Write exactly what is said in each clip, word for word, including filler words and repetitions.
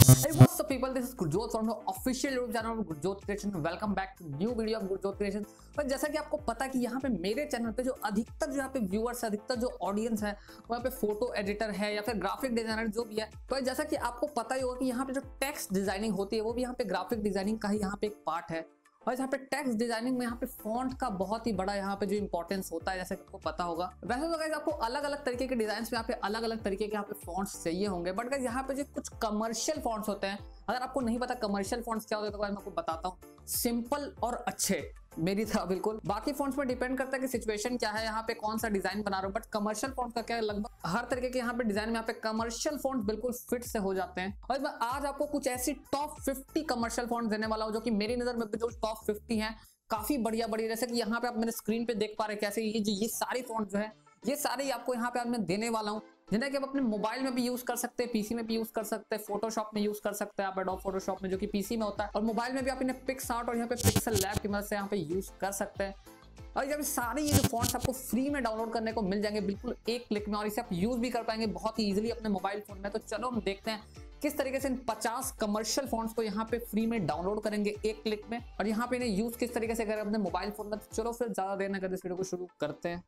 Hey, what's up people? This is Gurjot from the official YouTube channel of Gurjot creation. Welcome back to new video of Gurjot creation. पर जैसा कि आपको पता कि यहाँ पे मेरे चैनल पे जो अधिकतर जो यहाँ पे व्यूअर्स है, अधिकतर जो ऑडियंस है वहाँ पे फोटो एडिटर है या फिर ग्राफिक डिजाइनर जो भी है। तो जैसा कि आपको पता ही होगा कि यहाँ पे जो टेक्स्ट डिजाइनिंग होती है वो भी यहाँ पे ग्राफिक डिजाइनिंग का ही यहाँ पे एक पार्ट है। और यहाँ पे टेक्स्ट डिजाइनिंग में यहाँ पे फॉन्ट का बहुत ही बड़ा यहाँ पे जो इंपॉर्टेंस होता है, जैसे कि आपको पता होगा। वैसे तो गाइस आपको अलग अलग तरीके के डिजाइन में यहाँ पे अलग अलग तरीके के यहाँ पे फॉन्ट्स चाहिए होंगे, बट गाइस यहाँ पे जो कुछ कमर्शियल फॉन्ट्स होते हैं, अगर आपको नहीं पता कमर्शियल फॉन्ट्स क्या होते हैं तो मैं आपको बताता हूँ। सिंपल और अच्छे, मेरी तरह बिल्कुल। बाकी फॉन्ट्स पर डिपेंड करता है कि सिचुएशन क्या है, यहाँ पे कौन सा डिजाइन बना रहा हूँ। बट कमर्शियल फॉन्ट्स का क्या है, लगभग हर तरीके के यहाँ पे डिजाइन में यहाँ पे कमर्शियल फॉन्ट्स बिल्कुल फिट से हो जाते हैं। और मैं आज आपको कुछ ऐसी टॉप फिफ्टी कमर्शियल फॉन्ट्स देने वाला हूँ जो कि मेरी नजर में जो टॉप फिफ्टी हैं काफी बढ़िया बढ़िया। जैसे कि यहाँ पे आप मेरे स्क्रीन पे देख पा रहे हैं कैसे ये ये सारे फॉन्ट जो है ये सारे आपको यहाँ पे आज मैं देने वाला हूँ, जिन्हें कि आप अपने मोबाइल में भी यूज कर सकते हैं, पीसी में भी यूज कर सकते हैं, फोटोशॉप में यूज कर सकते हैं आप एडोब फोटोशॉप में जो कि पीसी में होता है, और मोबाइल में भी आप इन्हें पिक्सआर्ट और यहाँ पे पिक्सल लैब की मदद से यहाँ पे यूज कर सकते हैं। और जब सारे ये जो फॉन्ट्स आपको फ्री में डाउनलोड करने को मिल जाएंगे बिल्कुल एक क्लिक में, और इसे आप यूज भी कर पाएंगे बहुत ही इजीली अपने मोबाइल फोन में। तो चलो हम देखते हैं किस तरीके से इन पचास कमर्शियल फॉन्ट्स को यहाँ पे फ्री में डाउनलोड करेंगे एक क्लिक में, और यहाँ पे इन्हें यूज किस तरीके से करें अपने मोबाइल फोन में। तो चलो फिर ज्यादा देर न करते इस वीडियो को शुरू करते हैं।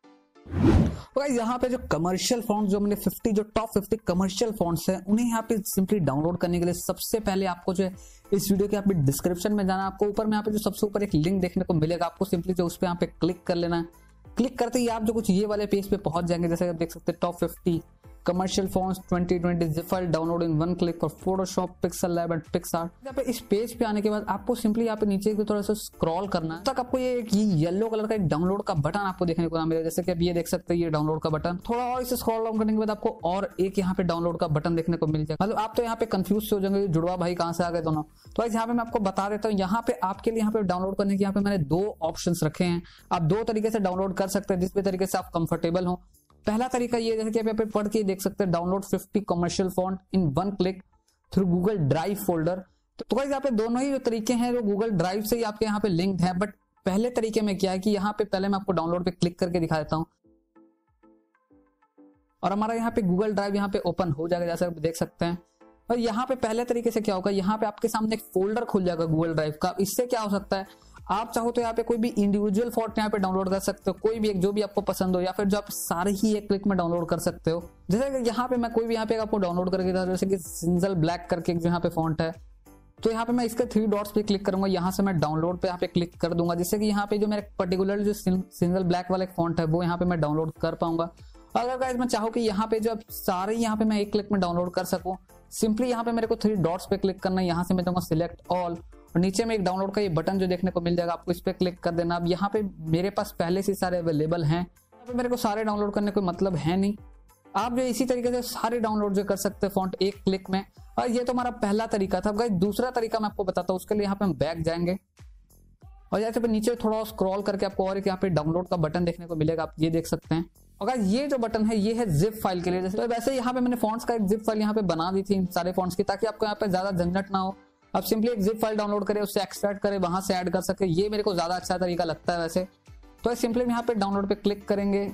तो गाइस यहाँ पे जो कमर्शियल फॉन्ट्स जो मैंने फिफ्टी जो टॉप फिफ्टी कमर्शियल फॉन्ट्स हैं उन्हें यहाँ पे सिंपली डाउनलोड करने के लिए सबसे पहले आपको जो है इस वीडियो के यहाँ पे डिस्क्रिप्शन में जाना। आपको ऊपर में यहाँ पे जो सबसे ऊपर एक लिंक देखने को मिलेगा, आपको सिंपली जो उस पर यहाँ पे क्लिक कर लेना है। क्लिक करते ही आप जो कुछ ये वाले पेज पे पहुंच जाएंगे, जैसे आप देख सकते हैं top fifty commercial fonts twenty twenty zip file download in one click for Photoshop PixelLab and PicsArt. यहाँ पे इस पेज पे आने के बाद आपको सिंपली यहाँ पे नीचे की थोड़ा सा स्क्रॉल करना है, तक आपको ये ये येलो कलर का एक डाउनलोड का बटन आपको देखने को मिलेगा। जैसे कि अब ये देख सकते हैं ये डाउनलोड का बटन, थोड़ा और इसे स्क्रॉल डाउन करने के बाद आपको और एक यहाँ पे डाउनलोड का बटन देखने को मिल जाएगा। मतलब आप तो यहाँ पे कंफ्यूज हो जाएंगे जुड़वा भाई कहाँ से आ गए दोनों। तो यहाँ पे मैं आपको बता देता हूँ, यहाँ पे आपके लिए यहाँ पे डाउनलोड करने के यहाँ पे मैंने दो ऑप्शन रखे हैं। आप दो तरीके से डाउनलोड कर सकते हैं जिस भी तरीके से आप कंफर्टेबल हो। पहला तरीका ये, जैसे कि आप यहाँ पे पढ़ के देख सकते हैं, download fifty commercial font in one click through Google Drive folder. तो गाइस यहाँ पे दोनों ही जो तरीके हैं जो गूगल ड्राइव से ही आपके यहाँ पे लिंक्ड है। बट पहले तरीके में क्या है कि यहाँ पे पहले मैं आपको डाउनलोड पे क्लिक करके दिखा देता हूँ और हमारा यहाँ पे गूगल ड्राइव यहाँ पे ओपन हो जाएगा, जैसे आप देख सकते हैं। और यहाँ पे पहले तरीके से क्या होगा, यहाँ पे आपके सामने एक फोल्डर खुल जाएगा गूगल ड्राइव का। इससे क्या हो सकता है, आप चाहो तो यहाँ पे कोई भी इंडिविजुअल फॉन्ट यहाँ पे डाउनलोड कर सकते हो, कोई भी एक जो भी आपको पसंद हो, या फिर जो आप सारे ही एक क्लिक में डाउनलोड कर सकते हो। जैसे कि यहाँ पे मैं कोई भी यहाँ पे आपको डाउनलोड करके था, जैसे कि सिंगल ब्लैक करके जो यहाँ पे फॉन्ट है, तो यहाँ पे मैं इसके थ्री डॉट्स पे क्लिक करूंगा, यहाँ से मैं डाउनलोड पे यहाँ पे क्लिक कर दूंगा, जिससे कि यहाँ पे जो मेरे पर्टिकुलर जो सिंगल ब्लैक वाला फॉन्ट है वो यहाँ पे मैं डाउनलोड कर पाऊंगा। अगर गाइस मैं चाहूँ कि यहाँ पे जो अब सारे यहाँ पे मैं एक क्लिक में डाउनलोड कर सकूँ, सिंपली यहाँ पे मेरे को थ्री डॉट्स पे क्लिक करना है, यहाँ से मैं दूंगा सिलेक्ट ऑल, और नीचे में एक डाउनलोड का ये बटन जो देखने को मिल जाएगा, आपको इस पे क्लिक कर देना। अब यहाँ पे मेरे पास पहले से सारे अवेलेबल हैं, यहाँ पे मेरे को सारे डाउनलोड करने कोई मतलब है नहीं। आप जो इसी तरीके से सारे डाउनलोड जो कर सकते हैं फॉन्ट एक क्लिक में। और ये तो हमारा पहला तरीका था। गाइस दूसरा तरीका मैं आपको बताता हूँ, उसके लिए यहाँ पे हम बैक जाएंगे और यहाँ पे नीचे थोड़ा स्क्रॉल करके आपको और एक यहाँ पे डाउनलोड का बटन देखने को मिलेगा, आप ये देख सकते हैं। और गाइस ये जो बटन है ये है जिप फाइल के लिए। जैसे तो वैसे यहाँ पे मैंने फॉन्ट्स का एक जिप फाइल यहाँ पे बना दी थी इन सारे फॉन्ट्स की, ताकि आपको यहाँ पे ज्यादा झंझट ना हो। आप सिंपली एक जिप फाइल डाउनलोड करें, उससे एक्सट्रैक्ट करें, वहां से ऐड कर सके, ये मेरे को ज्यादा अच्छा तरीका लगता है वैसे। तो सिंपली यहाँ पे डाउनलोड पे क्लिक करेंगे,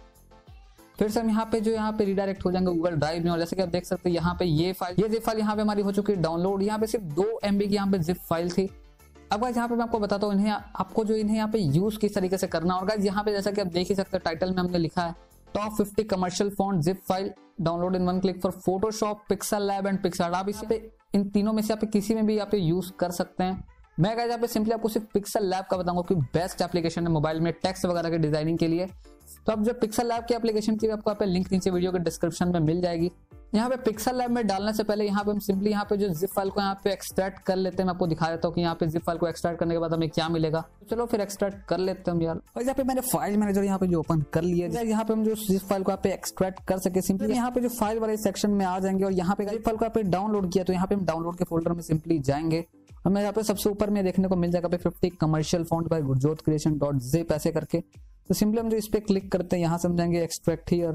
फिर से हम यहाँ पे जो यहाँ पे रिडायरेक्ट हो जाएंगे गूगल ड्राइव में। और जैसे कि आप देख सकते हैं यहाँ पे ये फाइल ये जिप फाइल यहाँ पे हमारी हो चुकी है डाउनलोड। यहाँ पे सिर्फ दो एमबी की यहाँ पे जिप फाइल थी। अब गाइस यहाँ पे मैं आपको बताता हूँ इन्हें आपको जो इन्हें यहाँ पे यूज किस तरीके से करना। और गाइस यहाँ पे जैसा कि आप देख ही सकते हैं टाइटल में हमने लिखा है top fifty commercial font zip file download in one click for Photoshop PixelLab and PicsArt. आप इस पे इन तीनों में से आप किसी में भी यहाँ पे यूज कर सकते हैं। मैं गाइस यहाँ पे सिंपली आपको सिर्फ पिक्सेललैब का बताऊंगा कि बेस्ट एप्लीकेशन है मोबाइल में टेक्स्ट वगैरह के डिजाइनिंग के लिए। तो अब जो पिक्सेललैब की एप्लीकेशन की आपको यहाँ पे लिंक नीचे वीडियो के डिस्क्रिप्शन में मिल जाएगी। यहाँ पे पिक्सेललैब में डालने से पहले यहाँ पे हम सिंपली यहाँ पे जो जिप फाइल को यहाँ पे एक्सट्रैक्ट कर लेते हैं। मैं आपको दिखा देता हूँ कि यहाँ पे जिप फाइल को एक्सट्रैक्ट करने के बाद हमें क्या मिलेगा। तो चलो फिर एक्सट्रैक्ट कर लेते हैं हम यार। और यहाँ पे मैंने फाइल मैनेजर यहाँ पे जो ओपन कर लिया है, यहाँ पे हम जो जिप फाइल को यहाँ पे एक्सट्रैक्ट कर सके, सिंपली यहाँ पे जो फाइल वाले सेक्शन में आ जाएंगे और यहाँ पे जिप फाइल को यहाँ पे डाउनलोड किया तो यहाँ पे हम डाउनलोड के फोल्डर में सिंपली जाएंगे। हमें यहाँ पे सबसे ऊपर में देखने को मिल जाएगा fifty commercial font by Gurjot creation dot zip ऐसे करके। तो सिंपली हम जो इस पे क्लिक करते हैं यहाँ से हम जाएंगे एक्सट्रैक्ट हियर,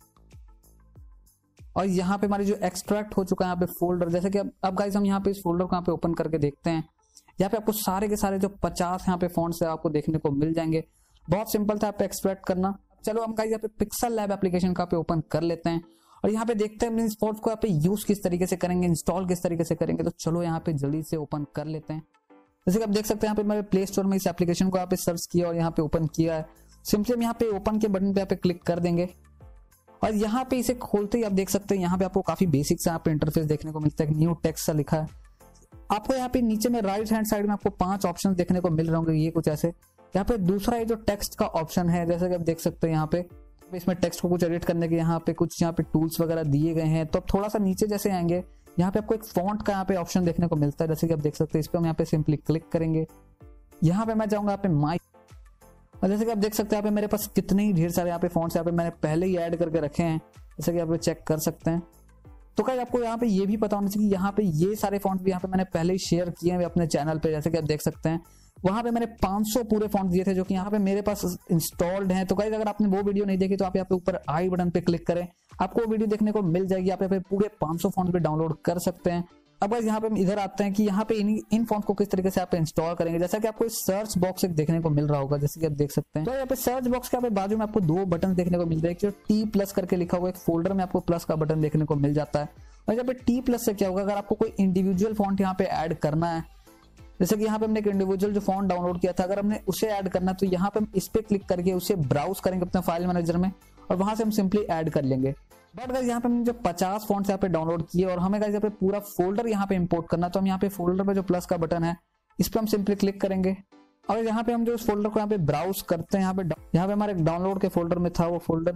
और यहाँ पे हमारी जो एक्सट्रैक्ट हो चुका है यहाँ पे फोल्डर। जैसे कि अब अब गाइस हम यहाँ पे इस फोल्डर को यहाँ पे ओपन करके देखते हैं। यहाँ पे आपको सारे के सारे जो पचास यहाँ पे फॉन्ट्स है आपको देखने को मिल जाएंगे। बहुत सिंपल था यहाँ पे एक्सट्रैक्ट करना। चलो हम गाइस यहाँ पे पिक्सेललैब एप्लीकेशन का पे ओपन कर लेते हैं और यहाँ पे देखते हैं इस फॉन्ट को यहाँ पे यूज किस तरीके से करेंगे, इंस्टॉल किस तरीके से करेंगे। तो चलो यहाँ पे जल्दी से ओपन कर लेते हैं। जैसे कि आप देख सकते हैं यहाँ पे मैंने प्ले स्टोर में इस एप्लीकेशन को यहाँ पे सर्च किया और यहाँ पे ओपन किया है। सिंपली हम यहाँ पे ओपन के बटन पे यहाँ पे क्लिक कर देंगे और यहाँ पे इसे खोलते ही आप देख सकते हैं यहाँ पे आपको काफी बेसिक सा यहाँ पे इंटरफेस देखने को मिलता है। न्यू टेक्स्ट सा लिखा है। आपको यहाँ पे नीचे में राइट हैंड साइड में आपको पांच ऑप्शन देखने को मिल रहे होंगे, ये कुछ ऐसे। यहाँ पे दूसरा ये जो टेक्स्ट का ऑप्शन है, जैसे कि आप देख सकते हैं यहाँ पे इसमें टेक्स्ट को कुछ एडिट करने के यहाँ पे कुछ यहाँ पे टूल्स वगैरह दिए गए हैं। तो थोड़ा सा नीचे जैसे आएंगे यहाँ पे आपको एक फॉन्ट का यहाँ पे ऑप्शन देखने को मिलता है, जैसे कि आप देख सकते हैं। इस पे हम यहाँ पे सिंपली क्लिक करेंगे। यहाँ पे मैं जाऊंगा यहाँ पे माई, और जैसे कि आप देख सकते हैं यहाँ पे मेरे पास कितने ही ढेर सारे यहाँ पे फॉन्ट्स यहाँ पे मैंने पहले ही ऐड करके रखे हैं, जैसे कि आप चेक कर सकते हैं। तो गाइस आपको यहाँ पे ये भी पता होना चाहिए कि यहाँ पे ये सारे फॉन्ट भी यहाँ पे मैंने पहले ही शेयर किए हैं अपने चैनल पे, जैसे कि आप देख सकते हैं। वहां पे मैंने पाँच सौ पूरे फॉन्ट दिए थे जो कि यहाँ पे मेरे पास इंस्टॉल्ड हैं। तो गाइस अगर आपने वो वीडियो नहीं देखी तो आप यहाँ पे ऊपर आई बटन पे क्लिक करें, आपको वो वीडियो देखने को मिल जाएगी। आप यहाँ पे पूरे पाँच सौ फॉन्ट पे डाउनलोड कर सकते हैं। अब गाइस यहाँ पे हम इधर आते हैं कि यहाँ पे इन इन फॉन्ट को किस तरीके से आप इंस्टॉल करेंगे। जैसा कि आपको इस सर्च बॉक्स एक देखने को मिल रहा होगा, जैसे कि आप देख सकते हैं। तो यहाँ पे सर्च बॉक्स के यहाँ पे बाजू में आपको दो बटन देखने को मिल रहे हैं। जो टी प्लस करके लिखा हुआ एक फोल्डर में आपको प्लस का बटन देखने को मिल जाता है। और यहाँ पे टी प्लस से क्या होगा, अगर आपको कोई इंडिविजुअल फॉन्ट यहाँ पे ऐड करना है, जैसे कि यहाँ पे हमने एक इंडिविजुअल जो फॉन्ट डाउनलोड किया था, अगर हमने उसे ऐड करना है तो यहाँ पे हम इस पे क्लिक करके उसे ब्राउज करेंगे अपने फाइल मैनेजर में और वहां से हम सिंपली ऐड कर लेंगे। बट गाइस यहाँ पे हमने जो पचास फॉन्ट्स यहाँ पे डाउनलोड किए और हमें गाइस यहाँ पे पूरा फोल्डर यहाँ पे इंपोर्ट करना, तो हम यहाँ पे फोल्डर पे जो प्लस का बटन है इस पे हम सिंपली क्लिक करेंगे और यहाँ पे हम जो उस फोल्डर को यहाँ पे ब्राउज करते हैं, यहाँ पे यहाँ पे हमारे डाउनलोड के फोल्डर में था वो फोल्डर,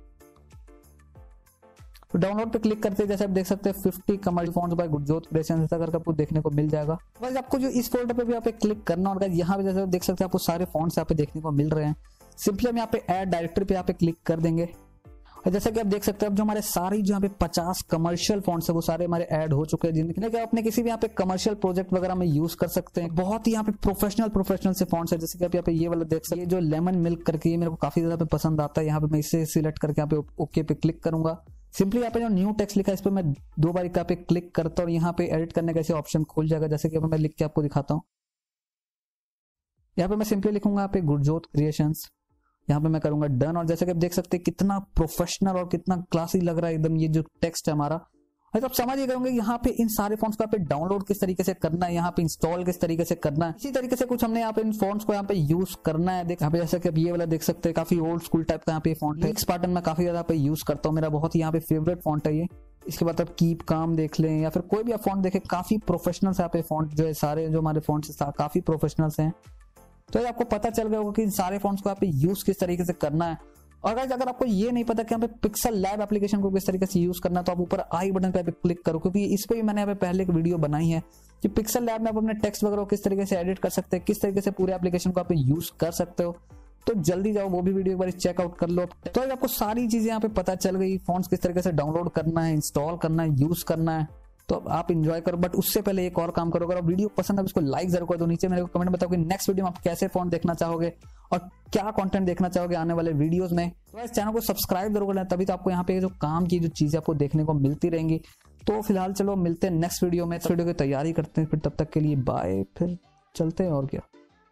तो डाउनलोड पे क्लिक करते हैं जैसे आप देख सकते हैं पचास commercial fonts by Gurjot creation ऐसा करके आपको देखने को मिल जाएगा। बस आपको जो इस फोल्डर पे भी यहाँ पे क्लिक करना और यहाँ पे जैसे देख सकते हैं आपको सारे फॉन्ट्स यहाँ पे देखने को मिल रहे हैं। सिंपली हम यहाँ पे ऐड डायरेक्टरी पे यहाँ पे क्लिक कर देंगे और जैसा कि आप देख सकते हैं अब जो हमारे सारी जो यहाँ पे पचास कमर्शियल फॉन्ट्स है वो सारे हमारे ऐड हो चुके हैं, जिनके अपने किसी भी यहाँ पे कमर्शियल प्रोजेक्ट वगैरह में यूज कर सकते हैं। बहुत ही यहाँ पे प्रोफेशनल प्रोफेशनल से फॉन्ट्स है, जैसे कि आप यहाँ पे ये वाला देख सकते हैं, जो लेमन मिल्क करके ये मेरे को काफी ज्यादा पसंद आता है। यहाँ पे मैं इसे सिलेक्ट करके यहाँ पे ओके पे क्लिक करूंगा। सिंपली यहाँ पे जो न्यू टेक्स्ट लिखा है इस पे मैं दो बार यहाँ पे क्लिक करता हूँ और यहाँ पे एडिट करने का ऐसे ऑप्शन खुल जाएगा, जैसे कि मैं लिख के आपको दिखाता हूँ। यहाँ पे मैं सिंपली लिखूंगा यहाँ पे गुरजोत क्रिएशंस, यहाँ पे मैं करूंगा डन। और जैसे कि आप देख सकते हैं कितना प्रोफेशनल और कितना क्लासी लग रहा है एकदम ये जो टेक्स्ट है हमारा। तो आप समझ गए होंगे यहाँ पे इन सारे फॉन्ट्स को यहाँ पे डाउनलोड किस तरीके से करना है, यहाँ पे इंस्टॉल किस तरीके से करना है। इसी तरीके से कुछ हमने यहाँ पे इन फॉन्ट्स को यहाँ पे यूज करना है। देख यहाँ पे जैसे कि आप ये वाला देख सकते हैं, काफी ओल्ड स्कूल टाइप का यहाँ पे फॉन्ट है। एक्सपार्टन में काफी ज्यादा पे यूज करता हूँ, मेरा बहुत ही यहाँ पे फेवरेट फॉन्ट है ये। इसके बाद आप कीप काम देख लें या फिर कोई भी आप फॉन्ट देखें, काफी प्रोफेशनल यहाँ पे फॉन्ट जो है सारे जो हमारे फॉन्ट्स काफी प्रोफेशनल हैं। तो आपको पता चल गया होगा कि सारे फॉन्ट्स को यहाँ पे यूज किस तरीके से करना है। और गाइस अगर आपको ये नहीं पता कि यहाँ पे पिक्सल लैब एप्लीकेशन को किस तरीके से यूज करना है तो आप ऊपर आई बटन पे क्लिक करो, क्योंकि इस पे भी मैंने यहाँ पे पहले एक वीडियो बनाई है कि पिक्सल लैब में आप अपने टेक्स्ट वगैरह किस तरीके से एडिट कर सकते हैं, किस तरीके से पूरे एप्लीकेशन को आप यूज कर सकते हो। तो जल्दी जाओ वो भी वीडियो एक बार चेकआउट कर लो। तो आपको सारी चीजें यहाँ पे पता चल गई, फॉन्ट्स किस तरीके से डाउनलोड करना है, इंस्टॉल करना है, यूज करना है। तो आप एंजॉय करो, बट उससे पहले एक और काम करो, अगर वीडियो पसंद है इसको लाइक जरूर कर दो। नीचे मेरे को कमेंट बताओ कि नेक्स्ट वीडियो में आप कैसे फॉन्ट देखना चाहोगे और क्या कंटेंट देखना चाहोगे आने वाले वीडियोस में। तो इस चैनल को सब्सक्राइब जरूर करना, तभी तो आपको यहाँ पे जो काम की जो चीजें आपको देखने को मिलती रहेंगी। तो फिलहाल चलो मिलते हैं नेक्स्ट वीडियो में, वीडियो की तैयारी करते हैं, फिर तब तक के लिए बाय, फिर चलते हैं और क्या।